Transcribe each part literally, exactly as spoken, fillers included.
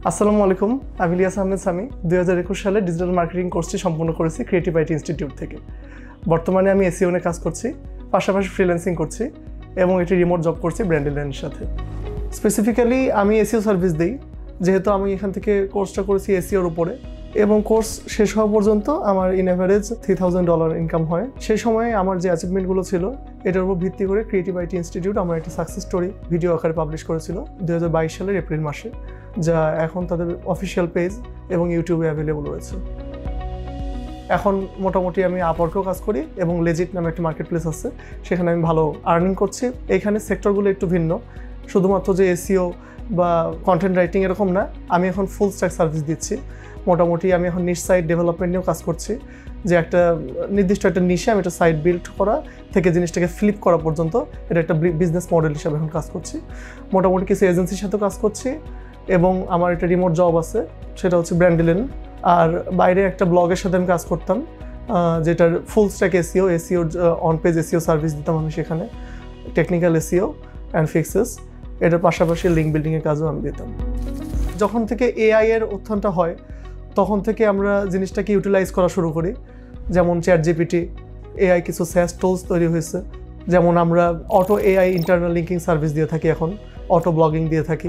আসসালামু আলাইকুম, আমি ইলিয়াস সামি দুই হাজার একুশ সালে ডিজিটাল মার্কেটিং কোর্সটি সম্পূর্ণ করেছি ক্রিয়েটিভ আইটি ইনস্টিটিউট থেকে। বর্তমানে আমি এসইও নিয়ে কাজ করছি, পাশাপাশি ফ্রিল্যান্সিং করছি এবং এটি রিমোট জব করছি ব্র্যান্ড ইলিয়াসের সাথে। স্পেসিফিক্যালি আমি এসইও সার্ভিস দিই, যেহেতু আমি এখান থেকে কোর্সটা করেছি এসইওর উপরে, এবং কোর্স শেষ হওয়া পর্যন্ত আমার in average three thousand dollar income হয়। সেই সময়ে আমার যে অ্যাচিভমেন্টগুলো ছিল এটার উপর ভিত্তি করে ক্রিয়েটিভ আইটি ইনস্টিটিউট আমার একটা সাকসেস স্টোরি ভিডিও আকারে পাবলিশ করেছিল দুই হাজার বাইশ সালের এপ্রিল মাসে, যা এখন তাদের অফিসিয়াল পেজ এবং ইউটিউবে অ্যাভেলেবল রয়েছে। এখন মোটামুটি আমি আপওয়ার্কেও কাজ করি এবং লেজিট নামে একটা মার্কেট প্লেস আছে, সেখানে আমি ভালো আর্নিং করছি। এখানে সেক্টরগুলো একটু ভিন্ন, শুধুমাত্র যে এসইও বা কন্টেন্ট রাইটিং এরকম না, আমি এখন ফুল স্ট্যাক সার্ভিস দিচ্ছি। মোটামুটি আমি এখন নিশ সাইট ডেভেলপমেন্ট নিয়েও কাজ করছি, যে একটা নির্দিষ্ট একটা নিশে আমি একটা সাইট বিল্ড করা থেকে জিনিসটাকে ফ্লিপ করা পর্যন্ত এটা একটা বিজনেস মডেল হিসাবে এখন কাজ করছি। মোটামুটি কিছু এজেন্সির সাথেও কাজ করছি এবং আমার একটা রিমোট জব আছে, সেটা হচ্ছে ব্র্যান্ড ইলেন। আর বাইরে একটা ব্লগের সাথে আমি কাজ করতাম, যেটার ফুল স্ট্যাক এসইও এসইওর অন পেজ এসইও সার্ভিস দিতাম আমি সেখানে, টেকনিক্যাল এসইও অ্যান্ড ফিক্সেস। এটার পাশাপাশি লিঙ্ক বিল্ডিংয়ের কাজও আমি দিতাম। যখন থেকে এআই এর উত্থানটা হয় তখন থেকে আমরা জিনিসটাকে ইউটিলাইজ করা শুরু করি। যেমন চ্যাট জিপিটি, এআই কিছু স্যাস টুলস তৈরি হয়েছে, যেমন আমরা auto AI internal linking service দিয়ে থাকি, এখন অটো ব্লগিং দিয়ে থাকি।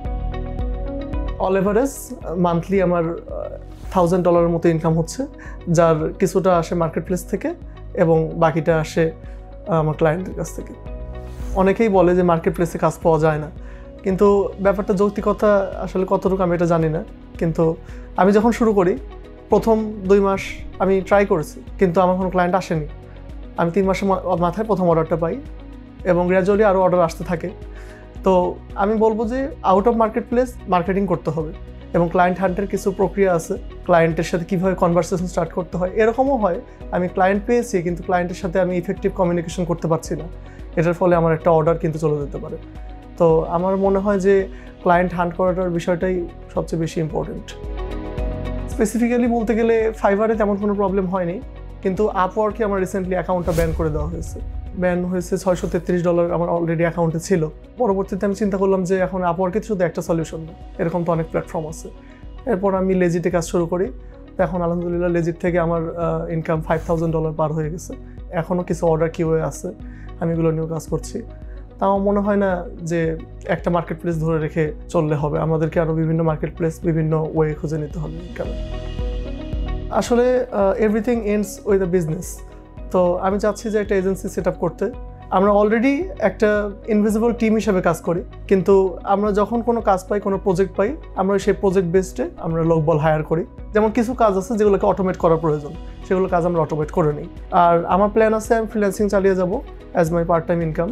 অল এভারেজ মান্থলি আমার থাউজেন্ড ডলারের মতো ইনকাম হচ্ছে, যার কিছুটা আসে মার্কেট প্লেস থেকে এবং বাকিটা আসে আমার ক্লায়েন্টের কাছ থেকে। অনেকেই বলে যে মার্কেট প্লেসে কাজ পাওয়া যায় না, কিন্তু ব্যাপারটা যৌক্তিকতা আসলে কতটুকু আমি এটা জানি না। কিন্তু আমি যখন শুরু করি প্রথম দুই মাস আমি ট্রাই করেছি, কিন্তু আমার কোনো ক্লায়েন্ট আসেনি। আমি তিন মাসের মাথায় প্রথম অর্ডারটা পাই এবং গ্র্যাজুয়ালি আরও অর্ডার আসতে থাকে। তো আমি বলবো যে out of marketplace marketing করতে হবে এবং ক্লায়েন্ট হান্টের কিছু প্রক্রিয়া আছে, ক্লায়েন্টের সাথে কীভাবে কনভারসেশন স্টার্ট করতে হয়। এরকমও হয় আমি ক্লায়েন্ট পেয়েছি কিন্তু ক্লায়েন্টের সাথে আমি ইফেক্টিভ কমিউনিকেশন করতে পারছি না, এটার ফলে আমার একটা অর্ডার কিন্তু চলে যেতে পারে। তো আমার মনে হয় যে ক্লায়েন্ট হান্ট করাটার বিষয়টাই সবচেয়ে বেশি ইম্পর্টেন্ট। স্পেসিফিক্যালি বলতে গেলে ফাইবারে তেমন কোনো প্রবলেম হয়নি, কিন্তু আপওয়ার্কে আমার রিসেন্টলি অ্যাকাউন্টটা ব্যান করে দেওয়া হয়েছে। ব্যান হয়েছে ছয়শো তেত্রিশ ডলার আমার অলরেডি অ্যাকাউন্টে ছিল। পরবর্তীতে আমি চিন্তা করলাম যে এখন আপওয়ার্কে শুধু একটা সলিউশন না, এরকম তো অনেক প্ল্যাটফর্ম আছে। এরপর আমি লেজিটে কাজ শুরু করি। তো এখন আলহামদুলিল্লাহ লেজিট থেকে আমার income five thousand dollar per হয়ে গেছে। এখনও কিছু অর্ডার কিউয়ে আছে, আমি এগুলো নিয়েও কাজ করছি। তাও মনে হয় না যে একটা মার্কেট প্লেস ধরে রেখে চললে হবে, আমাদেরকে আরও বিভিন্ন মার্কেট প্লেস বিভিন্ন ওয়ে খুঁজে নিতে হবে। কেন আসলে everything ends with a business. তো আমি চাচ্ছি যে একটা এজেন্সি সেট আপ করতে। আমরা অলরেডি একটা ইনভিজিবল টিম হিসেবে কাজ করি, কিন্তু আমরা যখন কোনো কাজ পাই, কোনো প্রজেক্ট পাই, আমরা সেই প্রজেক্ট বেসডে আমরা লোকবল হায়ার করি। যেমন কিছু কাজ আছে যেগুলোকে অটোমেট করার প্রয়োজন, সেগুলো কাজ আমরা অটোমেট করে নিই। আর আমার প্ল্যান আছে আমি ফ্রিল্যান্সিং চালিয়ে যাব as my part time income.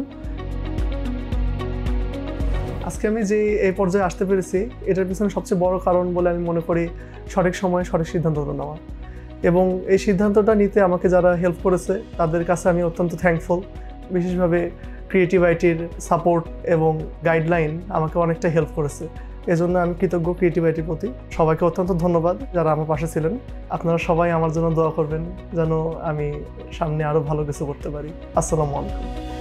আজকে আমি যে এই পর্যায়ে আসতে পেরেছি এটার পিছনে সবচেয়ে বড় কারণ বলে আমি মনে করি সঠিক সময়ে সঠিক সিদ্ধান্ত নেওয়া, এবং এই সিদ্ধান্তটা নিতে আমাকে যারা হেল্প করেছে তাদের কাছে আমি অত্যন্ত থ্যাঙ্কফুল। বিশেষভাবে ক্রিয়েটিভ আইটির সাপোর্ট এবং গাইডলাইন আমাকে অনেকটা হেল্প করেছে, এজন্য আমি কৃতজ্ঞ ক্রিয়েটিভ আইটির প্রতি। সবাইকে অত্যন্ত ধন্যবাদ যারা আমার পাশে ছিলেন। আপনারা সবাই আমার জন্য দোয়া করবেন যেন আমি সামনে আরও ভালো কিছু করতে পারি। আসসালামু আলাইকুম।